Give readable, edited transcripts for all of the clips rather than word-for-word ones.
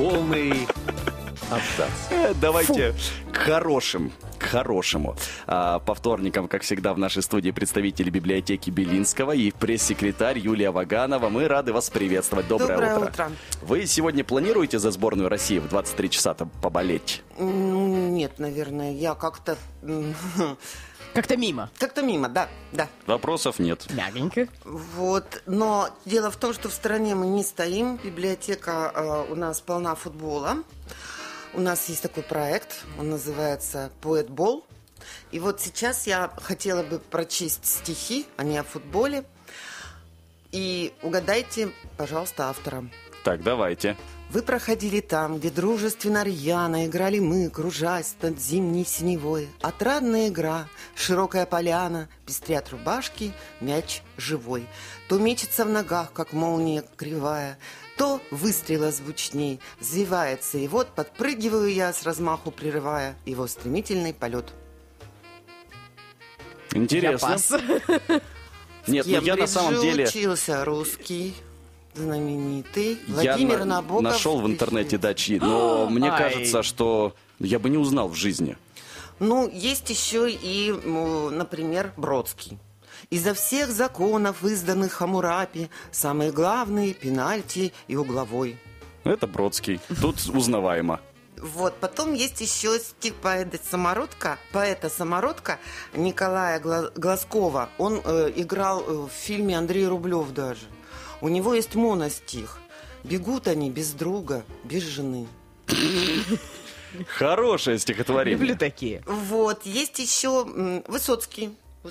Полный абзац. Давайте к хорошему. По вторникам, как всегда, в нашей студии представители библиотеки Белинского и пресс-секретарь Юлия Ваганова. Мы рады вас приветствовать. Доброе утро. Вы сегодня планируете за сборную России в 23 часа поболеть? Нет, наверное, я как-то... Как-то мимо. Как-то мимо, да. Вопросов нет. Мягенько. Вот, но дело в том, что в стороне мы не стоим. Библиотека у нас полна футбола. У нас есть такой проект, он называется «Поэтбол». И вот сейчас я хотела бы прочесть стихи, а не о футболе. И угадайте, пожалуйста, автора. Так, давайте. Вы проходили там, где дружественно рьяно играли мы, кружась над зимней синевой. Отрадная игра, широкая поляна, пестрят рубашки, мяч живой. То мечется в ногах, как молния кривая, то выстрела звучней, взвивается. И вот подпрыгиваю я, с размаху прерывая его стремительный полет. Интересно. Нет, ну я на самом деле... учился русский... знаменитый Владимир Набоков. Я нашел в интернете дачи, но мне кажется, что я бы не узнал в жизни. Ну, есть еще и, например, Бродский. Изо всех законов, изданных Хаммурапи, самые главные пенальти и угловой. Это Бродский. Тут узнаваемо. Вот, потом есть еще стих поэта Самородка Николая Глазкова. Он играл в фильме «Андрей Рублев» даже. У него есть моностих. Бегут они без друга, без жены. Хорошее стихотворение. Люблю такие. Вот, есть еще Высоцкий,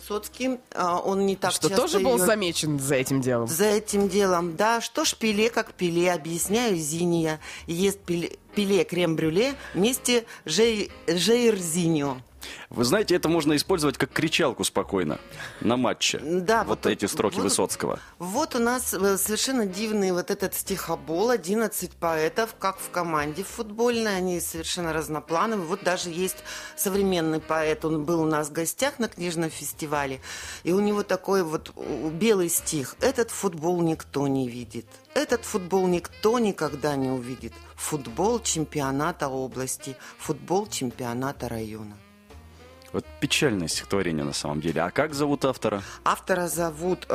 он не так что часто... тоже был замечен за этим делом? За этим делом, да. Что ж Пеле, как Пеле, объясняю Зиния. Ест Пеле крем-брюле вместе Жейрзиньо. Вы знаете, это можно использовать как кричалку спокойно на матче. Да, вот эти строки Высоцкого. Вот у нас совершенно дивный вот этот стихобол. 11 поэтов, как в команде футбольной. Они совершенно разноплановые. Вот даже есть современный поэт. Он был у нас в гостях на книжном фестивале. И у него такой вот белый стих. Этот футбол никто не видит. Этот футбол никто никогда не увидит. Футбол чемпионата области. Футбол чемпионата района. Вот печальное стихотворение на самом деле. А как зовут автора? Автора зовут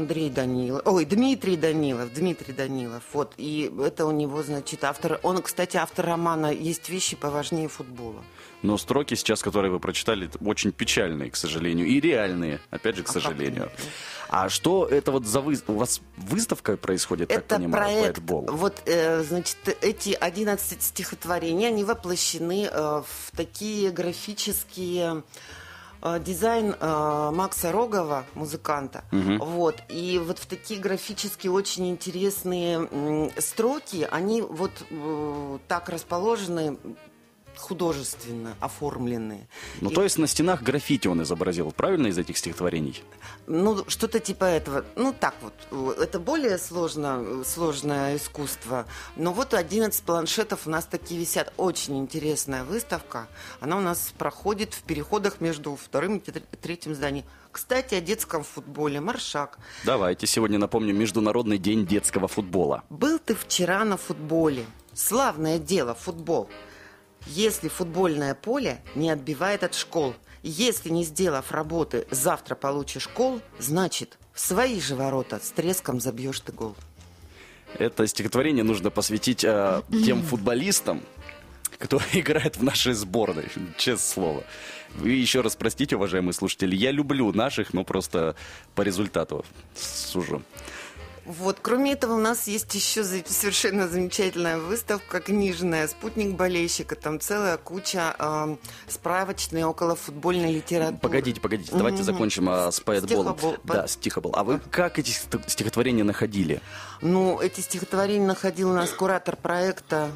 Дмитрий Данилов. Вот. И это у него, значит, автор. Он, кстати, автор романа «Есть вещи поважнее футбола». Но строки сейчас, которые вы прочитали, очень печальные, к сожалению, и реальные, опять же, к сожалению. А что это вот за у вас выставка происходит, это так понимаю, проект, Поэтбол? Вот, значит, эти 11 стихотворений, они воплощены в такие графические... дизайн Макса Рогова, музыканта. Вот. И вот в такие графически очень интересные строки, они вот так расположены, художественно оформленные. Ну, то есть на стенах граффити он изобразил, правильно, из этих стихотворений? Ну, что-то типа этого. Ну, так вот. Это более сложное искусство. Но вот 11 планшетов у нас такие висят. Очень интересная выставка. Она у нас проходит в переходах между вторым и третьим зданием. Кстати, о детском футболе. Маршак. Давайте сегодня напомним Международный день детского футбола. Был ты вчера на футболе. Славное дело, футбол. Если футбольное поле не отбивает от школ, если не сделав работы, завтра получишь кол, значит, в свои же ворота с треском забьешь ты гол. Это стихотворение нужно посвятить тем футболистам, которые играют в нашей сборной, честное слово. Вы еще раз простите, уважаемые слушатели, я люблю наших, но просто по результату сужу. Вот, кроме этого, у нас есть еще совершенно замечательная выставка книжная «Спутник болельщика». Там целая куча справочной околофутбольной литературы. Погодите, давайте закончим с поэтболом. Да, стихобол. А вы как эти стихотворения находили? Ну, эти стихотворения находил у нас куратор проекта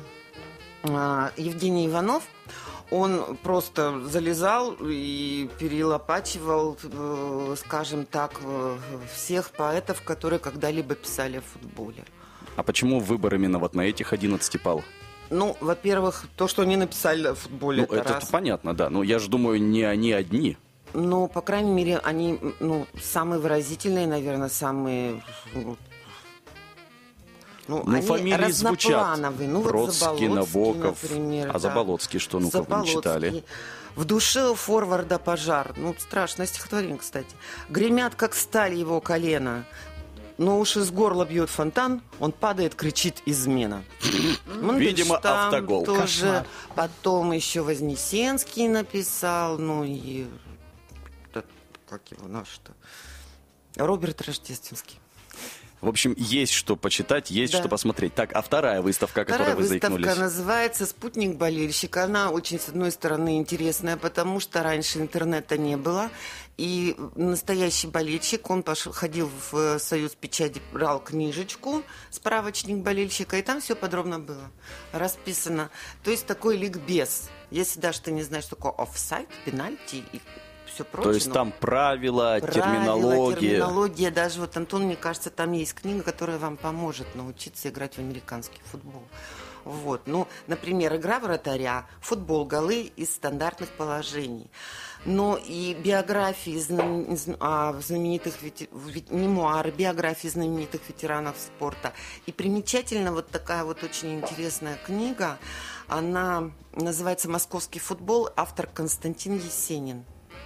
Евгений Иванов. Он просто залезал и перелопачивал, скажем так, всех поэтов, которые когда-либо писали о футболе. А почему выбор именно вот на этих 11 пал? Ну, во-первых, то, что они написали о футболе, ну, это раз. понятно, да. Но я же думаю, не они одни. Ну, по крайней мере, они самые выразительные, наверное, самые... Ну, фамилии звучат. Ну, Бродский, вот Набоков. например, А Заболоцкий что? Ну-ка, вы не читали. В душе форварда пожар. Ну, страшное стихотворение, кстати. Гремят, как сталь его колено. Но уж из горла бьет фонтан, он падает, кричит «измена». Видимо, автогол. Тоже. Кошмар. Потом еще Вознесенский написал, ну и... Как его наш-то? Роберт Рождественский. В общем, есть что почитать, есть Да. что посмотреть. Так, а вторая выставка, о которой вы заикнулись? Выставка называется «Спутник болельщика». Она очень, с одной стороны, интересная, потому что раньше интернета не было. И настоящий болельщик, он ходил в Союз печати, брал книжечку, справочник болельщика, и там все подробно было расписано. То есть такой ликбез. Если даже ты не знаешь, что такое офсайд, пенальти и все прочее. То есть там правила, терминология. Даже вот, Антон, мне кажется, там есть книга, которая вам поможет научиться играть в американский футбол. Вот. Ну, например, игра вратаря, футбол, голы из стандартных положений. Но и биографии знаменитых мемуары, биографии знаменитых ветеранов спорта. И примечательно вот такая вот очень интересная книга. Она называется «Московский футбол», автор Константин Есенин.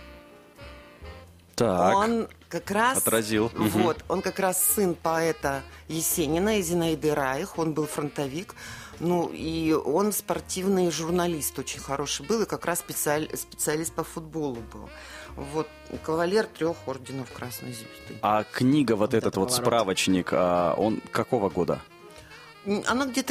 Так, Он как раз отразил. Вот, он как раз сын поэта Есенина и Зинаиды Райх, он был фронтовик. Ну, и он спортивный журналист очень хороший был, и как раз специалист по футболу был. Вот, кавалер 3 орденов Красной Звезды. А книга, вот этот вот поворот. справочник, он какого года? Она где-то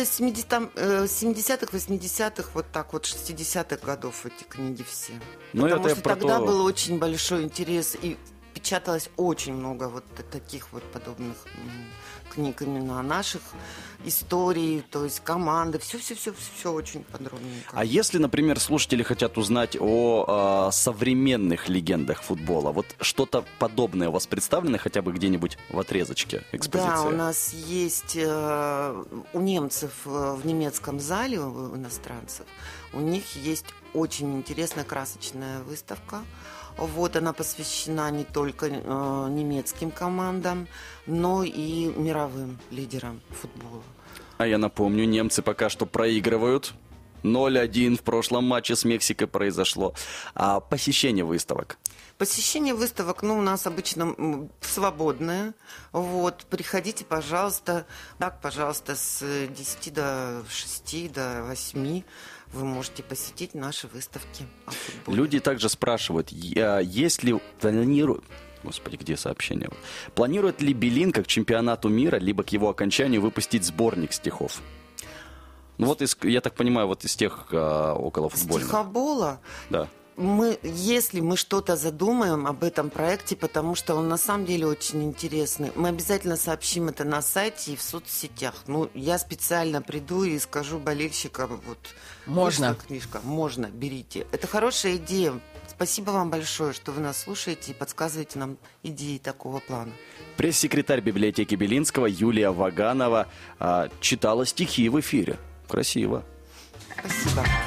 70-х, 80-х, вот так вот, 60-х годов эти книги все. Ну, Потому это что про тогда то- был очень большой интерес, и печаталось очень много вот таких вот подобных книг именно о наших историй, то есть команды, все очень подробненько. А если, например, слушатели хотят узнать о современных легендах футбола, вот что-то подобное у вас представлено хотя бы где-нибудь в отрезочке экспозиции? Да, у нас есть у немцев в немецком зале, у иностранцев, у них есть очень интересная красочная выставка. Вот она посвящена не только немецким командам, но и мировым лидерам футбола. А я напомню, немцы пока что проигрывают. 0-1 в прошлом матче с Мексикой произошло. А посещение выставок? Посещение выставок, ну, у нас обычно свободное. Вот, приходите, пожалуйста. Так, пожалуйста, с 10 до 6, до 8 вы можете посетить наши выставки о футболе. Люди также спрашивают, есть ли Господи, где сообщение? Планирует ли Белинка к чемпионату мира, либо к его окончанию выпустить сборник стихов? Ну вот, я так понимаю, вот из тех около футбольных. Стихобола? Да. Если мы что-то задумаем об этом проекте, потому что он на самом деле очень интересный, мы обязательно сообщим это на сайте и в соцсетях. Ну, я специально приду и скажу болельщикам, вот, Можно. вышла книжка, можно, берите. Это хорошая идея. Спасибо вам большое, что вы нас слушаете и подсказываете нам идеи такого плана. Пресс-секретарь библиотеки Белинского Юлия Ваганова читала стихи в эфире. Красиво. Спасибо.